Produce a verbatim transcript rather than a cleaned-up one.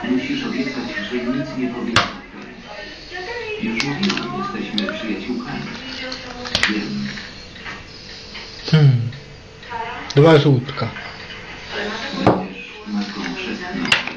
Musisz obiecać, że nic nie powiesz. Już mówiłam, jesteśmy przyjaciółkami. Wiem. Hmm. Dwa żółtka. Będziesz matką chrzestną.